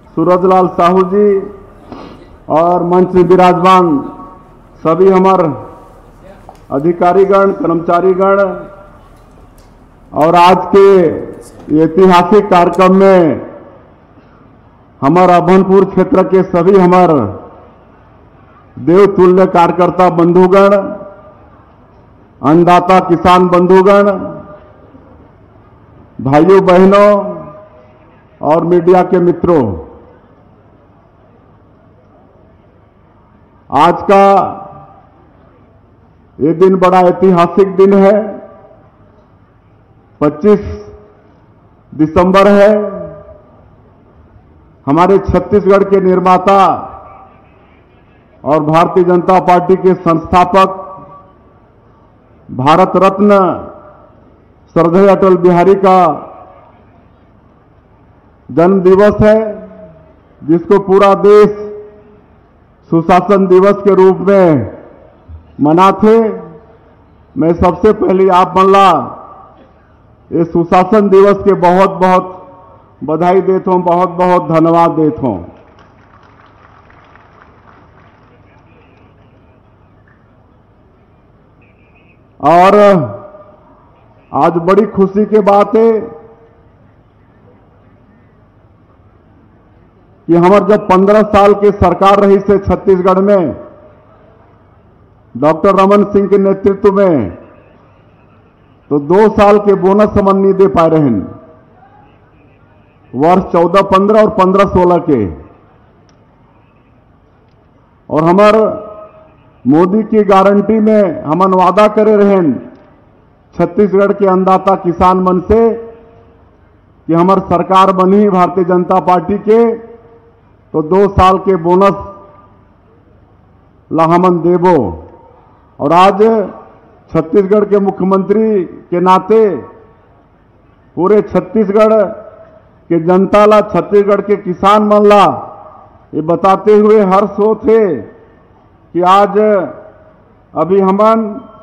सूरजलाल साहू जी और मंच में विराजमान सभी हमारे अधिकारीगण, कर्मचारीगण और आज के ऐतिहासिक कार्यक्रम में हमारा अभनपुर क्षेत्र के सभी हमारे देवतुल्य कार्यकर्ता बंधुगण, अन्नदाता किसान बंधुगण, भाइयों बहनों और मीडिया के मित्रों, आज का ये दिन बड़ा ऐतिहासिक दिन है। 25 दिसंबर है। हमारे छत्तीसगढ़ के निर्माता और भारतीय जनता पार्टी के संस्थापक भारत रत्न श्रद्धेय अटल बिहारी का जन्म दिवस है, जिसको पूरा देश सुशासन दिवस के रूप में मनाते। मैं सबसे पहले आप मल्ला ये सुशासन दिवस के बहुत बहुत बधाई देता हूं, बहुत बहुत धन्यवाद देता हूं। और आज बड़ी खुशी की बात है कि हमारे जब 15 साल की सरकार रही से छत्तीसगढ़ में डॉक्टर रमन सिंह के नेतृत्व में, तो 2 साल के बोनस हम नहीं दे पाए रहे वर्ष 14-15 और 15-16 के। और हमारे मोदी की गारंटी में हम वादा करे रहे छत्तीसगढ़ के अन्नदाता किसान मन से कि हमारी सरकार बनी भारतीय जनता पार्टी के, तो 2 साल के बोनस ला हमन देबो। और आज छत्तीसगढ़ के मुख्यमंत्री के नाते पूरे छत्तीसगढ़ के जनता ला, छत्तीसगढ़ के किसान मन ला ये बताते हुए हर्ष होते कि आज अभी हमन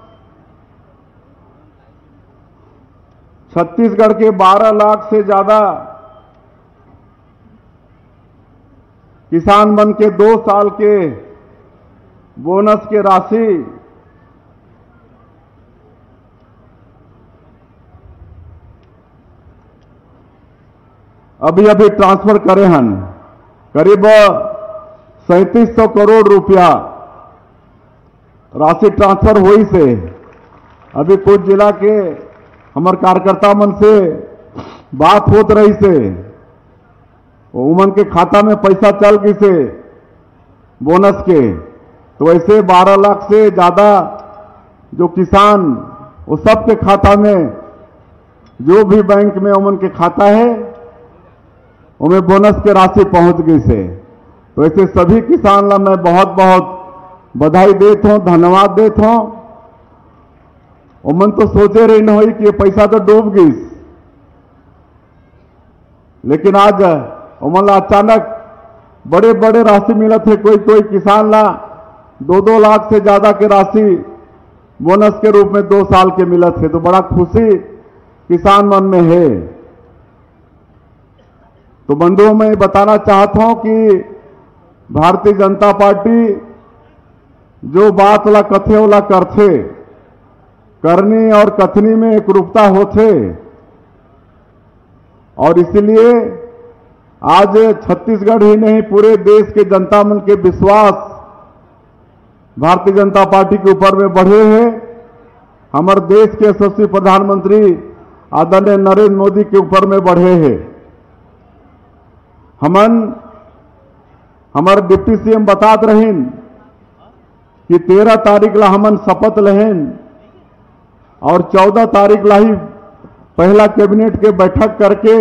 छत्तीसगढ़ के 12 लाख से ज्यादा किसान मन के 2 साल के बोनस के राशि अभी अभी ट्रांसफर करे हन। करीब 3700 करोड़ रुपया राशि ट्रांसफर हुई से अभी कुछ जिला के हमारे कार्यकर्ता मन से बात होत रही से उमन के खाता में पैसा चल गई से बोनस के, तो ऐसे 12 लाख से ज्यादा जो किसान वो सबके खाता में, जो भी बैंक में उमन के खाता है उनमें बोनस के राशि पहुंच गई से। तो ऐसे सभी किसान ला मैं बहुत बहुत बधाई देता हूं, धन्यवाद देता हूं। उमन तो सोचे रही न हुई कि ये पैसा तो डूब गई, लेकिन आज उमन ला अचानक बड़े बड़े राशि मिला थे। कोई कोई किसान ला 2-2 लाख से ज्यादा के राशि बोनस के रूप में 2 साल के मिला थे, तो बड़ा खुशी किसान मन में है। तो बंधुओं मैं बताना चाहता हूं कि भारतीय जनता पार्टी जो बात ला कथे ओला करथे, करनी और कथनी में एक रूपता होथे। और इसलिए आज छत्तीसगढ़ ही नहीं पूरे देश के जनता मन के विश्वास भारतीय जनता पार्टी के ऊपर में बढ़े हैं। हमारे देश के यशस्वी प्रधानमंत्री आदरणीय नरेंद्र मोदी के ऊपर में बढ़े हैं। हमारे डिप्टी सीएम बतात रहें कि 13 तारीख ला हमन शपथ लेहन और 14 तारीख ला ही पहला कैबिनेट के बैठक करके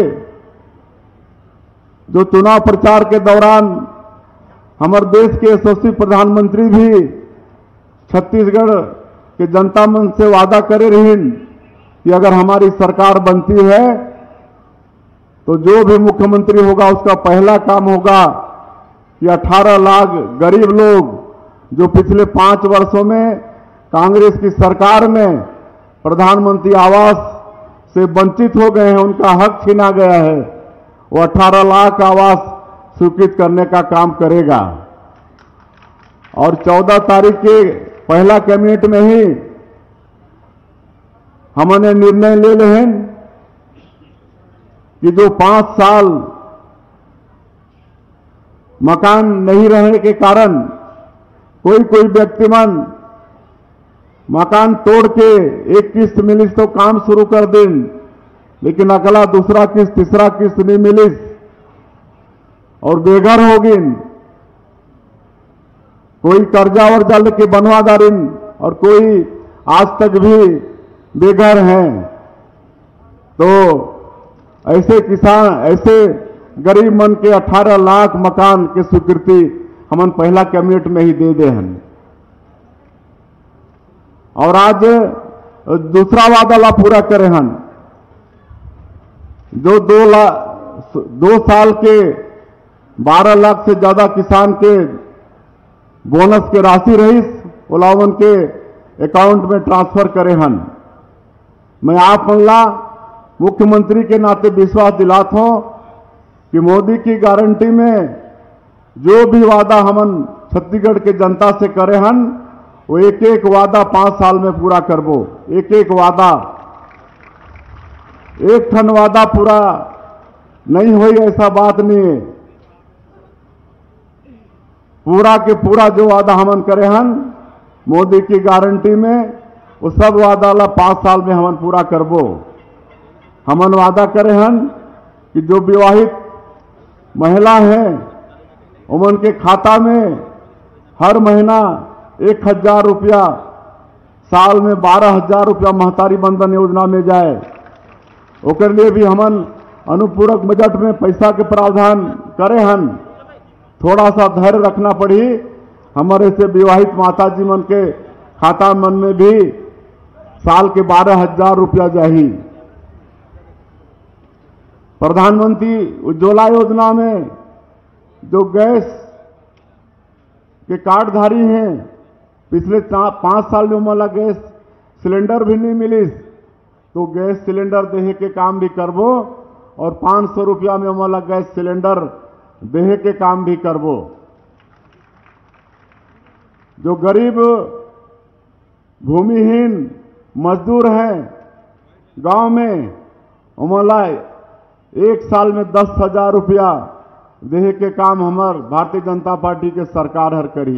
जो चुनाव प्रचार के दौरान हमारे देश के यशस्वी प्रधानमंत्री भी छत्तीसगढ़ के जनता मन से वादा करे रहे कि अगर हमारी सरकार बनती है तो जो भी मुख्यमंत्री होगा उसका पहला काम होगा कि 18 लाख गरीब लोग जो पिछले 5 वर्षों में कांग्रेस की सरकार में प्रधानमंत्री आवास से वंचित हो गए हैं, उनका हक छीना गया है, वो 18 लाख आवास स्वीकृत करने का काम करेगा। और 14 तारीख के पहला कैबिनेट में ही हमने निर्णय ले लिए हैं कि जो 5 साल मकान नहीं रहने के कारण कोई व्यक्तिमान मकान तोड़ के एक किस्त मिली तो काम शुरू कर दें, लेकिन अगला दूसरा किस्त तीसरा किस्त नहीं मिली और बेघर होगी, कोई कर्जा वर्जा लेके बनवा दारिन और कोई आज तक भी बेघर हैं। तो ऐसे किसान, ऐसे गरीब मन के 18 लाख मकान के स्वीकृति हमन पहला कैबिनेट में ही दे दे हैं। और आज दूसरा वादा ला पूरा करे हैं, जो 2 साल के 12 लाख से ज्यादा किसान के बोनस के राशि रही ओलावन के अकाउंट में ट्रांसफर करे हैं। मैं आप मल्ला मुख्यमंत्री के नाते विश्वास दिलाता हूं कि मोदी की गारंटी में जो भी वादा हमन छत्तीसगढ़ के जनता से करे हैं वो एक एक वादा 5 साल में पूरा करबो। एक एक वादा, एक ठन वादा पूरा नहीं हुई ऐसा बात नहीं है। पूरा के पूरा जो वादा हमन करे हैं मोदी की गारंटी में वो सब वादा ला 5 साल में हमन पूरा करबो। हमन वादा करे हैं कि जो विवाहित महिला हैं उमन के खाता में हर महीना 1000 रुपया, साल में 12,000 रुपया महतारी बंधन योजना में जाए। ओकर लिए भी हमन अनुपूरक बजट में पैसा के प्रावधान करे हैं। थोड़ा सा धैर्य रखना पड़ी, हमारे से विवाहित माता जी मन के खाता मन में भी साल के 12,000 रुपया जाही। प्रधानमंत्री उज्ज्वला योजना में जो गैस के कार्डधारी हैं पिछले 5 साल में उमला गैस सिलेंडर भी नहीं मिली, तो गैस सिलेंडर देहे के काम भी करबो और 500 रुपया में उमला गैस सिलेंडर देहे के काम भी करबो। जो गरीब भूमिहीन मजदूर हैं गांव में उमला 1 साल में 10,000 रुपया देहे के काम हमार भारतीय जनता पार्टी के सरकार हर करी।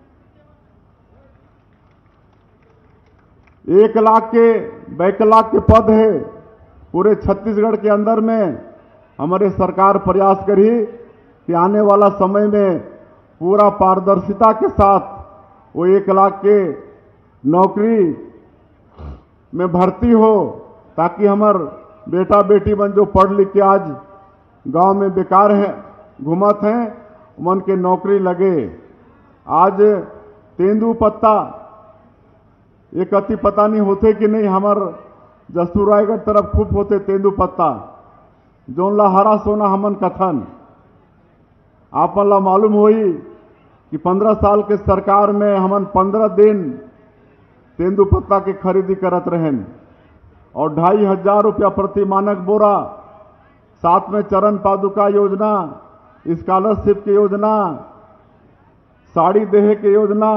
1 लाख के बैकलाख के पद है पूरे छत्तीसगढ़ के अंदर में। हमारे सरकार प्रयास करी कि आने वाला समय में पूरा पारदर्शिता के साथ वो 1 लाख के नौकरी में भर्ती हो, ताकि हमार बेटा बेटी बन जो पढ़ लिख के आज गांव में बेकार हैं घुमत हैं उमन के नौकरी लगे। आज तेंदुपत्ता एक अति पता नहीं होते कि नहीं, हमार जसूर रायगढ़ तरफ खूब होते तेंदुपत्ता जोन ला हरा सोना हमन कथन। आपन ला मालूम हुई कि 15 साल के सरकार में हमन 15 दिन तेंदुपत्ता के खरीदी करत रहें और 2,500 रुपया प्रति मानक बोरा। साथ में चरण पादुका योजना, स्कॉलरशिप की योजना, साड़ी देहे की योजना,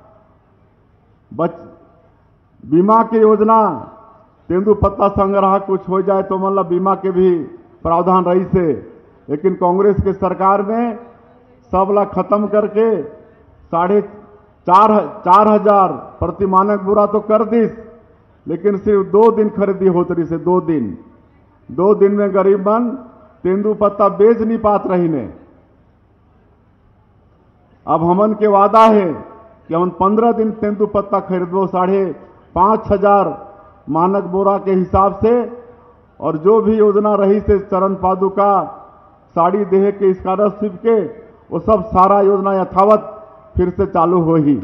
बीमा की योजना। तेंदुपत्ता संग्रह कुछ हो जाए तो मतलब बीमा के भी प्रावधान रही से, लेकिन कांग्रेस के सरकार में सब ला खत्म करके 4,500 प्रति मानक बोरा तो कर दी, लेकिन सिर्फ 2 दिन खरीदी होत रही से। 2 दिन में गरीब मन तेंदुपत्ता बेच नहीं पात रही ने। अब हमन के वादा है कि हम 15 दिन तेंदुपत्ता खरीदबो 5,500 मानक बोरा के हिसाब से, और जो भी योजना रही से चरण पादुका, साड़ी देहे के, स्कॉलरशिप के, वो सब सारा योजना यथावत फिर से चालू हो ही।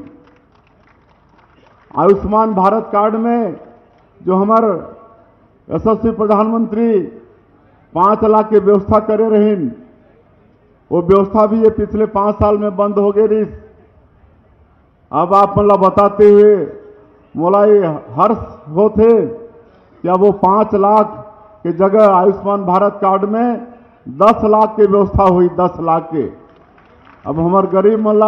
आयुष्मान भारत कार्ड में जो हमारे यशस्वी प्रधानमंत्री 5 लाख की व्यवस्था करे रही, वो व्यवस्था भी ये पिछले 5 साल में बंद हो गई रही। अब आप मतलब बताते हुए मोला ये हर्ष होते क्या वो 5 लाख के जगह आयुष्मान भारत कार्ड में 10 लाख की व्यवस्था हुई, 10 लाख के। अब हमार गरीब मल्ला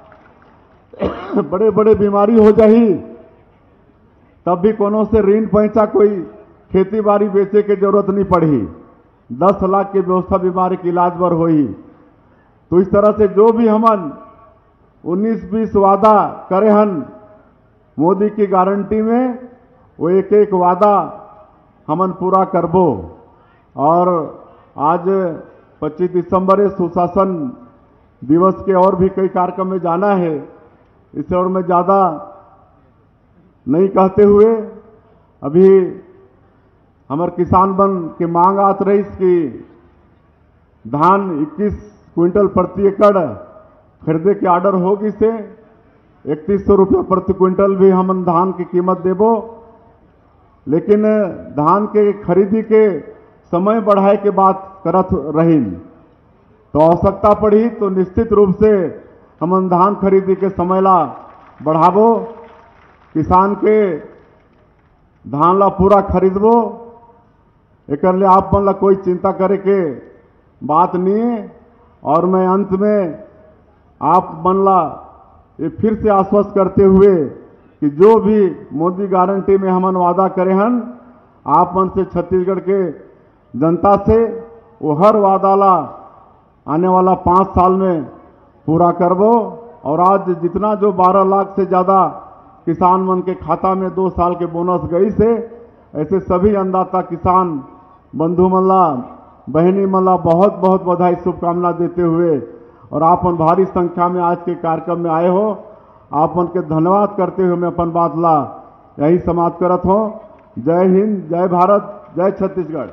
बड़े बड़े बीमारी हो जाही तब भी कोनो से ऋण पैसा कोई खेती बाड़ी बेचे के जरूरत नहीं पड़ी। 10 लाख की व्यवस्था बीमारी के इलाज पर हुई। तो इस तरह से जो भी हमन 19-20 वादा करे हन मोदी की गारंटी में, वो एक एक वादा हमन पूरा करबो। और आज 25 दिसंबर है, सुशासन दिवस के और भी कई कार्यक्रम में जाना है। इसे और मैं ज़्यादा नहीं कहते हुए, अभी हमारे किसान बन की मांग आत रही कि धान 21 क्विंटल प्रति एकड़ खरीदे के ऑर्डर होगी से 3100 रुपये प्रति क्विंटल भी हम धान की कीमत देबो। लेकिन धान के खरीदी के समय बढ़ाए के बात करत रही, तो आवश्यकता पड़ी तो निश्चित रूप से हम धान खरीदी के समय ला बढ़ाबो, किसान के धान ला पूरा खरीदबो। एक लिए आप मन ला कोई चिंता करे के बात नहीं है। और मैं अंत में आप मन ला ये फिर से आश्वस्त करते हुए कि जो भी मोदी गारंटी में हमन वादा करे हन, आप मन से छत्तीसगढ़ के जनता से वो हर वादा ला आने वाला 5 साल में पूरा करबो। और आज जितना जो 12 लाख से ज़्यादा किसान मन के खाता में 2 साल के बोनस गई से, ऐसे सभी अन्नदाता किसान बंधु मल्ला बहनी मल्ला बहुत बहुत बधाई शुभकामना देते हुए, और आप मन भारी संख्या में आज के कार्यक्रम में आए हो, आप मन के धन्यवाद करते हुए मैं अपन बात ला यही समाप्त करत हो। जय हिंद, जय भारत, जय छत्तीसगढ़।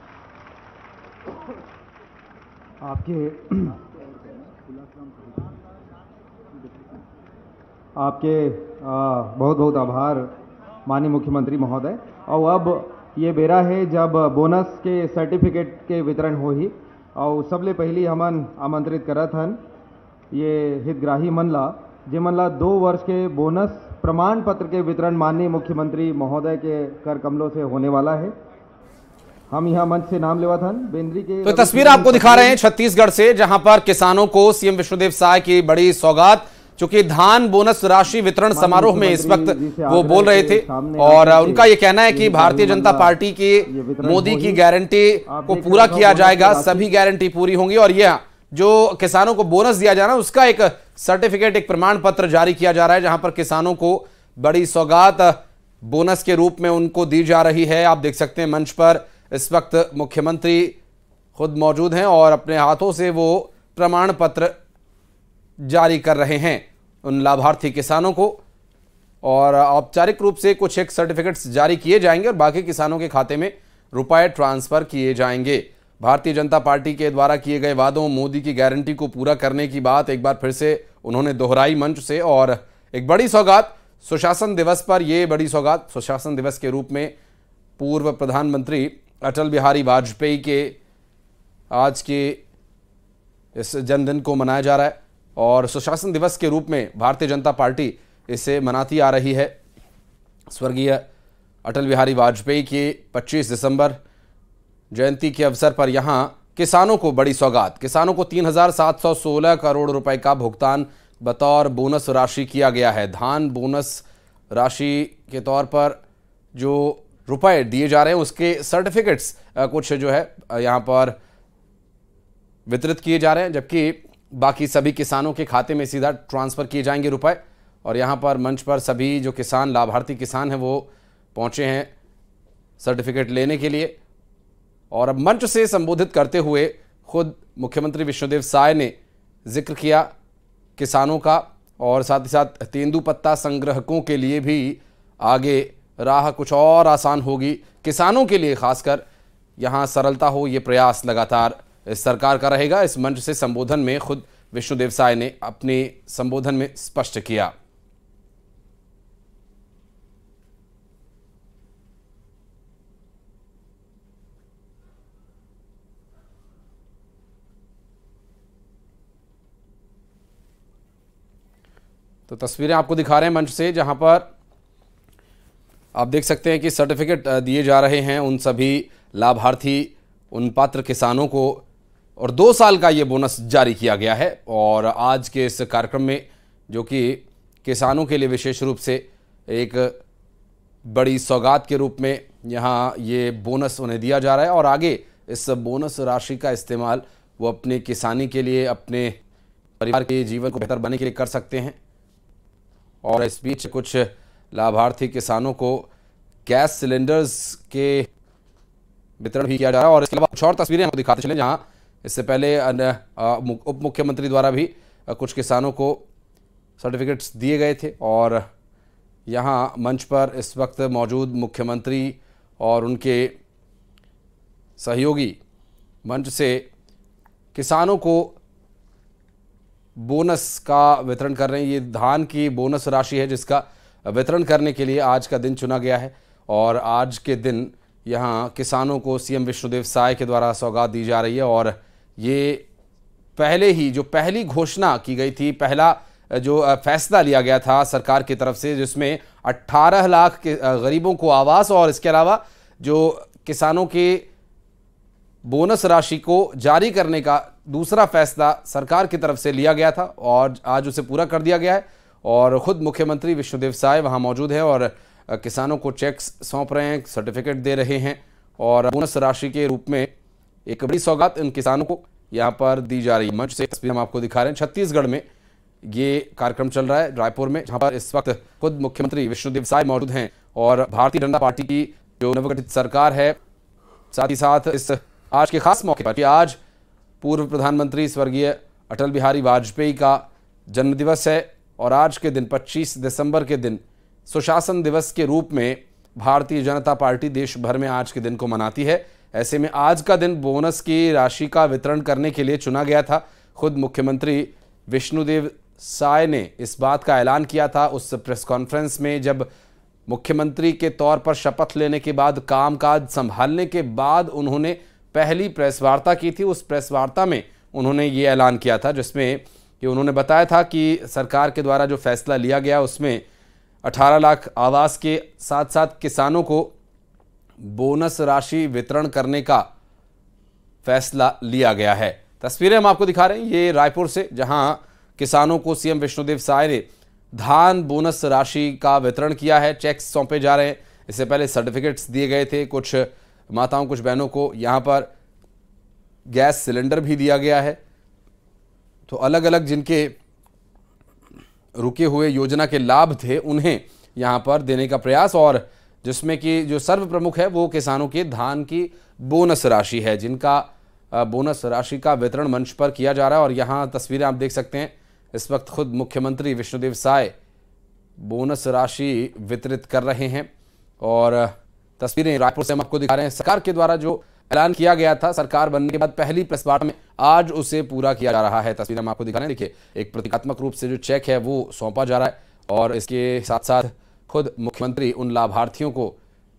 आपके बहुत बहुत आभार माननीय मुख्यमंत्री महोदय। और अब ये बेरा है जब बोनस के सर्टिफिकेट के वितरण हो ही, और सबले पहली हमन आमंत्रित करत हन ये हितग्राही मन ला, जे मन ला 2 वर्ष के बोनस प्रमाण पत्र के वितरण माननीय मुख्यमंत्री महोदय के कर कमलों से होने वाला है। हम यहाँ मंच से नाम लेवा था बेंद्री के। तो तस्वीर आपको दिखा रहे हैं छत्तीसगढ़ से, जहां पर किसानों को सीएम विष्णुदेव साय की बड़ी सौगात, चूंकि धान बोनस राशि वितरण समारोह में इस वक्त वो बोल रहे थे। और उनका ये कहना है कि भारतीय जनता पार्टी की मोदी की गारंटी को पूरा किया जाएगा, सभी गारंटी पूरी होंगी। और यह जो किसानों को बोनस दिया जा रहा है उसका एक सर्टिफिकेट, एक प्रमाण पत्र जारी किया जा रहा है, जहां पर किसानों को बड़ी सौगात बोनस के रूप में उनको दी जा रही है। आप देख सकते हैं मंच पर इस वक्त मुख्यमंत्री खुद मौजूद हैं और अपने हाथों से वो प्रमाण पत्र जारी कर रहे हैं उन लाभार्थी किसानों को। और औपचारिक रूप से कुछ एक सर्टिफिकेट्स जारी किए जाएंगे और बाकी किसानों के खाते में रुपए ट्रांसफर किए जाएंगे। भारतीय जनता पार्टी के द्वारा किए गए वादों, मोदी की गारंटी को पूरा करने की बात एक बार फिर से उन्होंने दोहराई मंच से। और एक बड़ी सौगात सुशासन दिवस पर, यह बड़ी सौगात सुशासन दिवस के रूप में पूर्व प्रधानमंत्री अटल बिहारी वाजपेयी के आज के इस जन्मदिन को मनाया जा रहा है और सुशासन दिवस के रूप में भारतीय जनता पार्टी इसे मनाती आ रही है। स्वर्गीय अटल बिहारी वाजपेयी की 25 दिसंबर जयंती के अवसर पर यहां किसानों को बड़ी सौगात, किसानों को 3,716 करोड़ रुपए का भुगतान बतौर बोनस राशि किया गया है। धान बोनस राशि के तौर पर जो रुपए दिए जा रहे हैं उसके सर्टिफिकेट्स कुछ जो है यहां पर वितरित किए जा रहे हैं, जबकि बाकी सभी किसानों के खाते में सीधा ट्रांसफर किए जाएंगे रुपए। और यहां पर मंच पर सभी जो किसान, लाभार्थी किसान हैं, वो पहुंचे हैं सर्टिफिकेट लेने के लिए। और अब मंच से संबोधित करते हुए खुद मुख्यमंत्री विष्णुदेव साय ने जिक्र किया किसानों का, और साथ ही साथ तेंदुपत्ता संग्राहकों के लिए भी आगे राह कुछ और आसान होगी। किसानों के लिए खासकर यहां सरलता हो, ये प्रयास लगातार इस सरकार का रहेगा। इस मंच से संबोधन में खुद विष्णुदेव साय ने अपने संबोधन में स्पष्ट किया। तो तस्वीरें आपको दिखा रहे हैं मंच से, जहां पर आप देख सकते हैं कि सर्टिफिकेट दिए जा रहे हैं उन सभी लाभार्थी, उन पात्र किसानों को और 2 साल का ये बोनस जारी किया गया है। और आज के इस कार्यक्रम में जो कि किसानों के लिए विशेष रूप से एक बड़ी सौगात के रूप में यहाँ ये बोनस उन्हें दिया जा रहा है और आगे इस बोनस राशि का इस्तेमाल वो अपने किसानी के लिए, अपने परिवार के जीवन को बेहतर बनाने के लिए कर सकते हैं। और इस बीच कुछ लाभार्थी किसानों को गैस सिलेंडर्स के वितरण भी किया जा रहा है। और इसके अलावा कुछ और तस्वीरें आपको दिखाते चले, जहां इससे पहले उप मुख्यमंत्री द्वारा भी कुछ किसानों को सर्टिफिकेट्स दिए गए थे। और यहां मंच पर इस वक्त मौजूद मुख्यमंत्री और उनके सहयोगी मंच से किसानों को बोनस का वितरण कर रहे हैं। ये धान की बोनस राशि है जिसका वितरण करने के लिए आज का दिन चुना गया है। और आज के दिन यहाँ किसानों को सीएम विष्णुदेव साय के द्वारा सौगात दी जा रही है। और ये पहले ही जो पहली घोषणा की गई थी, पहला जो फैसला लिया गया था सरकार की तरफ से, जिसमें 18 लाख के गरीबों को आवास और इसके अलावा जो किसानों के बोनस राशि को जारी करने का दूसरा फैसला सरकार की तरफ से लिया गया था और आज उसे पूरा कर दिया गया है। और खुद मुख्यमंत्री विष्णुदेव साय वहां मौजूद है और किसानों को चेक्स सौंप रहे हैं, सर्टिफिकेट दे रहे हैं और बोनस राशि के रूप में एक बड़ी सौगात इन किसानों को यहां पर दी जा रही है। मंच से तस्वीर हम आपको दिखा रहे हैं। छत्तीसगढ़ में ये कार्यक्रम चल रहा है, रायपुर में, जहां पर इस वक्त खुद मुख्यमंत्री विष्णुदेव साय मौजूद हैं और भारतीय जनता पार्टी की जो नवगठित सरकार है, साथ ही साथ इस आज के खास मौके पर कि आज पूर्व प्रधानमंत्री स्वर्गीय अटल बिहारी वाजपेयी का जन्मदिवस है और आज के दिन 25 दिसंबर के दिन सुशासन दिवस के रूप में भारतीय जनता पार्टी देश भर में आज के दिन को मनाती है। ऐसे में आज का दिन बोनस की राशि का वितरण करने के लिए चुना गया था। खुद मुख्यमंत्री विष्णुदेव साय ने इस बात का ऐलान किया था उस प्रेस कॉन्फ्रेंस में, जब मुख्यमंत्री के तौर पर शपथ लेने के बाद, कामकाज संभालने के बाद उन्होंने पहली प्रेस वार्ता की थी। उस प्रेस वार्ता में उन्होंने ये ऐलान किया था जिसमें कि उन्होंने बताया था कि सरकार के द्वारा जो फैसला लिया गया उसमें 18 लाख आवास के साथ साथ किसानों को बोनस राशि वितरण करने का फैसला लिया गया है। तस्वीरें हम आपको दिखा रहे हैं ये रायपुर से, जहां किसानों को सीएम विष्णुदेव साय ने धान बोनस राशि का वितरण किया है, चेक्स सौंपे जा रहे हैं। इससे पहले सर्टिफिकेट्स दिए गए थे कुछ माताओं, कुछ बहनों को यहाँ पर गैस सिलेंडर भी दिया गया है। तो अलग अलग जिनके रुके हुए योजना के लाभ थे उन्हें यहाँ पर देने का प्रयास, और जिसमें कि जो सर्वप्रमुख है वो किसानों के धान की बोनस राशि है, जिनका बोनस राशि का वितरण मंच पर किया जा रहा है। और यहाँ तस्वीरें आप देख सकते हैं, इस वक्त खुद मुख्यमंत्री विष्णुदेव साय बोनस राशि वितरित कर रहे हैं। और तस्वीरें रायपुर से हम आपको दिखा रहे हैं। सरकार के द्वारा जो ऐलान किया गया था सरकार बनने के बाद पहली प्रेस वार्ता में, आज उसे पूरा किया जा रहा है। तस्वीरें हम आपको दिखा रहे हैं। देखिए, एक प्रतीकात्मक रूप से जो चेक है वो सौंपा जा रहा है और इसके साथ साथ खुद मुख्यमंत्री उन लाभार्थियों को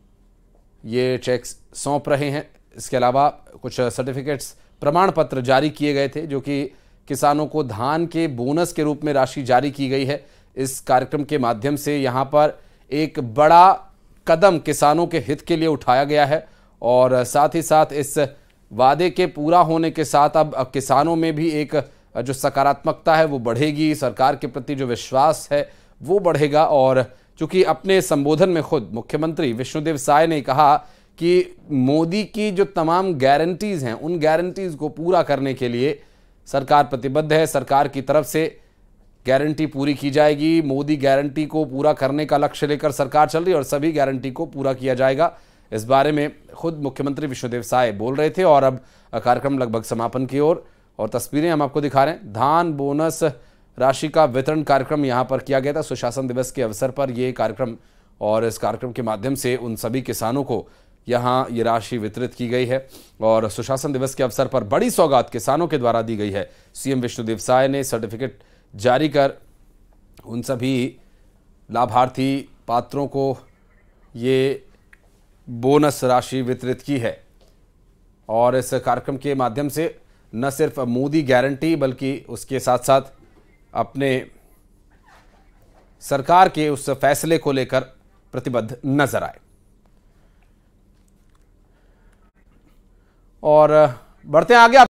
ये चेक्स सौंप रहे हैं। इसके अलावा कुछ सर्टिफिकेट्स, प्रमाण पत्र जारी किए गए थे जो कि किसानों को धान के बोनस के रूप में राशि जारी की गई है। इस कार्यक्रम के माध्यम से यहाँ पर एक बड़ा कदम किसानों के हित के लिए उठाया गया है और साथ ही साथ इस वादे के पूरा होने के साथ अब किसानों में भी एक जो सकारात्मकता है वो बढ़ेगी, सरकार के प्रति जो विश्वास है वो बढ़ेगा। और चूंकि अपने संबोधन में खुद मुख्यमंत्री विष्णुदेव साय ने कहा कि मोदी की जो तमाम गारंटीज हैं उन गारंटीज को पूरा करने के लिए सरकार प्रतिबद्ध है, सरकार की तरफ से गारंटी पूरी की जाएगी। मोदी गारंटी को पूरा करने का लक्ष्य लेकर सरकार चल रही है और सभी गारंटी को पूरा किया जाएगा। इस बारे में खुद मुख्यमंत्री विष्णुदेव साय बोल रहे थे और अब कार्यक्रम लगभग समापन की ओर। और तस्वीरें हम आपको दिखा रहे हैं। धान बोनस राशि का वितरण कार्यक्रम यहाँ पर किया गया था सुशासन दिवस के अवसर पर ये कार्यक्रम, और इस कार्यक्रम के माध्यम से उन सभी किसानों को यहाँ ये राशि वितरित की गई है। और सुशासन दिवस के अवसर पर बड़ी सौगात किसानों के द्वारा दी गई है। सीएम विष्णुदेव साय ने सर्टिफिकेट जारी कर उन सभी लाभार्थी पात्रों को ये बोनस राशि वितरित की है। और इस कार्यक्रम के माध्यम से न सिर्फ मोदी गारंटी बल्कि उसके साथ साथ अपने सरकार के उस फैसले को लेकर प्रतिबद्ध नजर आए। और बढ़ते हैं आगे।